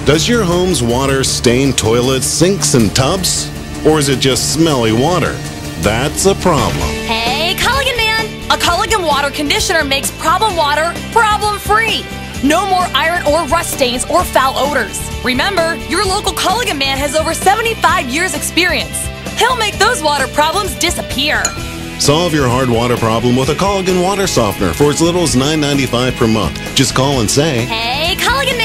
Does your home's water stain toilets, sinks, and tubs? Or is it just smelly water? That's a problem. Hey, Culligan Man! A Culligan water conditioner makes problem water problem-free. No more iron or rust stains or foul odors. Remember, your local Culligan Man has over 75 years experience. He'll make those water problems disappear. Solve your hard water problem with a Culligan water softener for as little as $9.95 per month. Just call and say, Hey, Culligan Man!